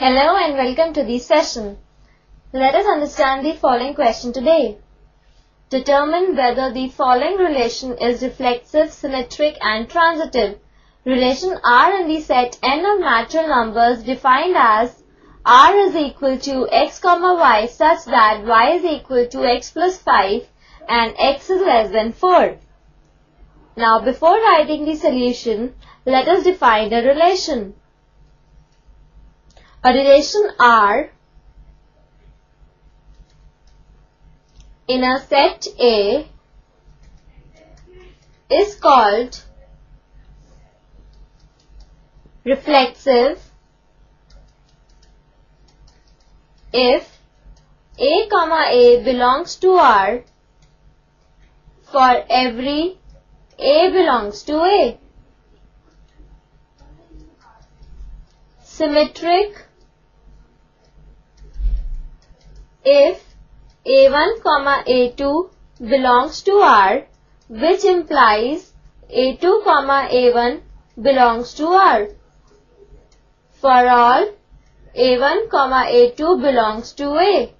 Hello and welcome to the session. Let us understand the following question today. Determine whether the following relation is reflexive, symmetric and transitive. Relation R in the set n of natural numbers defined as R is equal to x, y such that y is equal to x plus 5 and x is less than 4. Now before writing the solution, let us define a relation. A relation R in a set A is called reflexive if A, belongs to R for every A belongs to A. Symmetric if A1, A2 belongs to R, which implies A2, A1 belongs to R. For all A1, A2 belongs to A.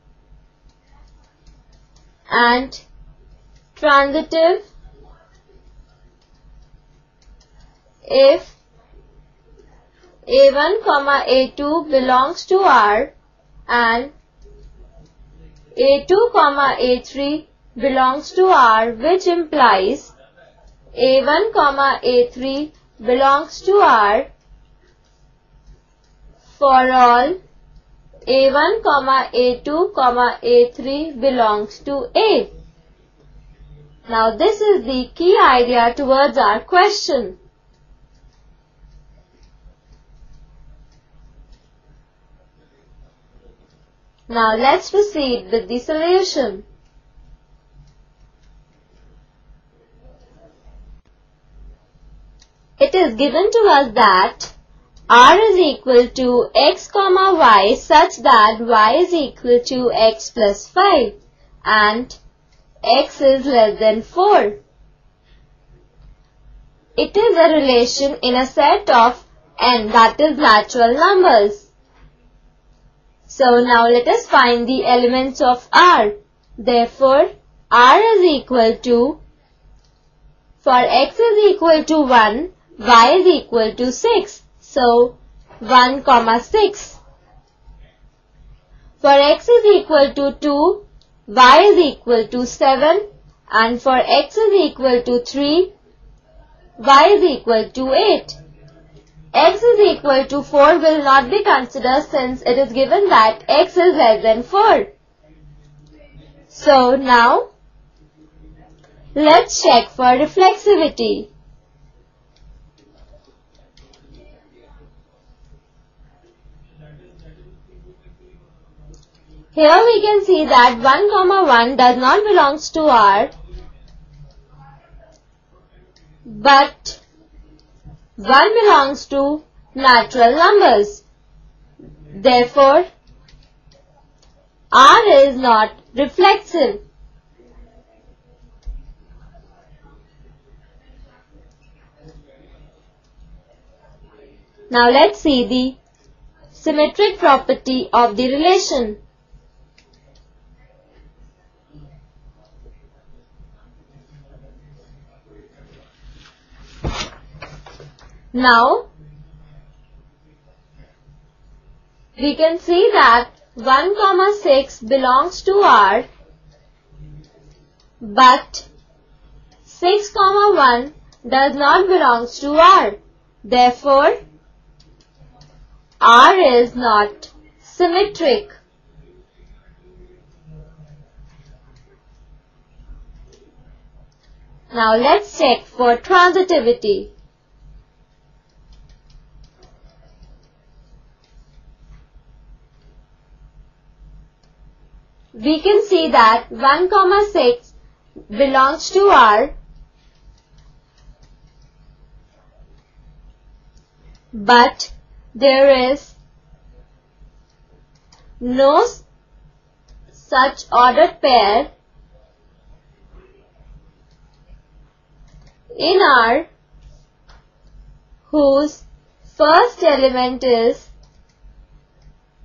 And transitive if A1, A2 belongs to R and A2, A3 belongs to R, which implies A1, A3 belongs to R for all A1, A2, A3 belongs to A. Now this is the key idea towards our question. Now let's proceed with the solution. It is given to us that R is equal to x, y such that y is equal to x plus 5 and x is less than 4. It is a relation in a set of n, that is natural numbers. So now let us find the elements of R. Therefore, R is equal to, for x is equal to 1, y is equal to 6. So, 1, 6. For x is equal to 2, y is equal to 7. And for x is equal to 3, y is equal to 8. X is equal to 4 will not be considered since it is given that x is less than 4. So now, let's check for reflexivity. Here we can see that 1, 1 does not belong to R, but 1 belongs to natural numbers. Therefore, R is not reflexive. Now let's see the symmetric property of the relation. Now, we can see that 1, 6 belongs to R, but 6, 1 does not belong to R. Therefore, R is not symmetric. Now let's check for transitivity. We can see that 1, 6 belongs to R, but there is no such ordered pair in R whose first element is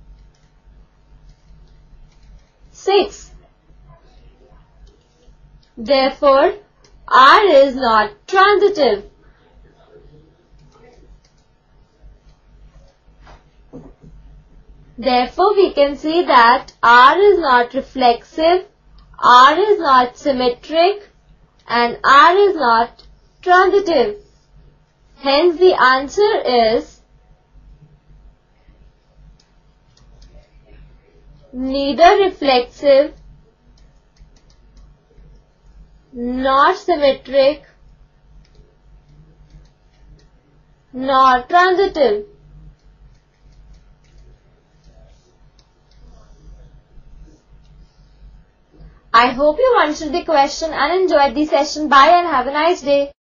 6. Therefore, are is not transitive. Therefore, we can see that are is not reflexive, are is not symmetric, and are is not transitive. Hence, the answer is neither reflexive nor symmetric nor transitive. I hope you understood the question and enjoyed the session. Bye and have a nice day.